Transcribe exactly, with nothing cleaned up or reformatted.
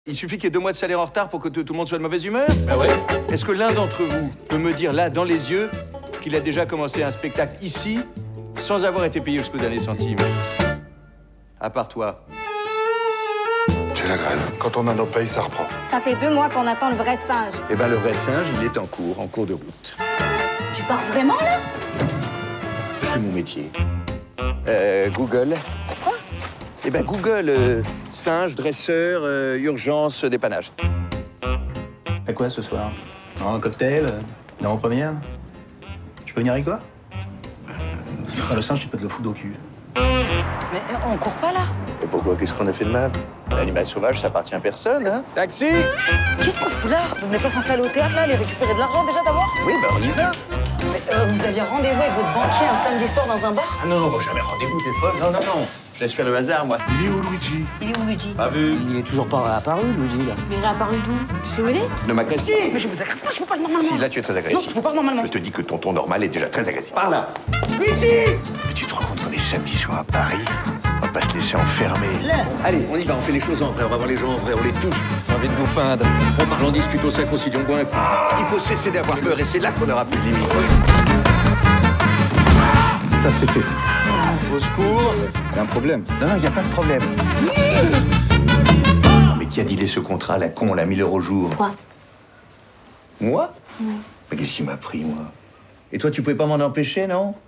Il suffit qu'il y ait deux mois de salaire en retard pour que tout le monde soit de mauvaise humeur. Ah ouais? Est-ce que l'un d'entre vous peut me dire là, dans les yeux, qu'il a déjà commencé un spectacle ici, sans avoir été payé jusqu'au dernier centime? À part toi. C'est la grève. Quand on a nos payes, ça reprend. Ça fait deux mois qu'on attend le vrai singe. Eh ben, le vrai singe, il est en cours, en cours de route. Tu pars vraiment, là? Je fais mon métier. Euh, Google. Quoi? Eh ben, Google, euh, singe, dresseur, euh, urgence, dépannage. T'as quoi ce soir? Un cocktail? Une avant-première? Je peux venir avec toi? Ah, le singe, tu peux te le foutre au cul. Mais on court pas, là? Et pourquoi? Qu'est-ce qu'on a fait de mal? L'animal sauvage, ça appartient à personne, hein? Taxi! Qu'est-ce qu'on fout là? Vous n'êtes pas censé aller au théâtre, là, aller récupérer de l'argent, déjà, d'abord? Oui, ben, on y va. Mais euh, vous aviez rendez-vous avec votre banquier un samedi soir dans un bar? Ah non, non, jamais rendez-vous, t'es folle. Non, non, non. Je laisse faire le hasard, moi. Il est où, Luigi? Il est où, Luigi? Pas vu. Il est toujours pas apparu, Luigi, là. Mais il est apparu d'où? Tu sais où il est? Ne m'agresse pas. Mais je vous agresse pas, je vous parle normalement. Si, là, tu es très Non, agressif. je vous parle normalement. Je te dis que ton ton normal est déjà très agressif. Par là. Luigi! Mais tu te rends compte qu'on est samedi soir à Paris? On va pas se laisser enfermer. Allez, on y va, on fait les choses en vrai, on va voir les gens en vrai, on les touche. J'ai envie de vous peindre. On parle, on discute au cinq, au six, on boit un coup. Il faut cesser d'avoir peur et c'est là qu'on aura plus de limites. Ça, c'est fait. Au secours. Il y a un problème. Non, non, il n'y a pas de problème. Non, mais qui a dealé ce contrat, la con, la mille euros au jour? Quoi? Moi? Oui. Mais qu'est-ce qui m'a pris, moi? Et toi, tu pouvais pas m'en empêcher, non?